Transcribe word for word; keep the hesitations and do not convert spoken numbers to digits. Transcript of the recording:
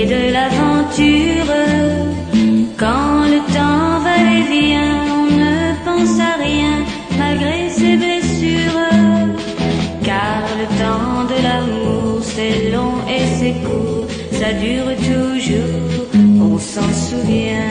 et de l'aventure. Quand le temps va et vient, on ne pense à rien malgré ses blessures. Car le temps de l'amour c'est long et c'est court, ça dure toujours, on s'en souvient.